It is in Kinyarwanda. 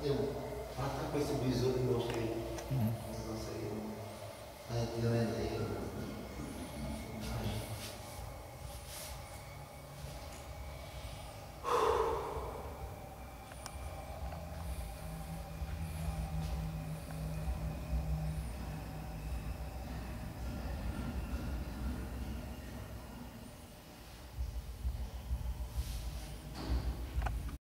Para estar com esse besouro que eu mostrei. Esse negócio aí. Aí, tirando aí.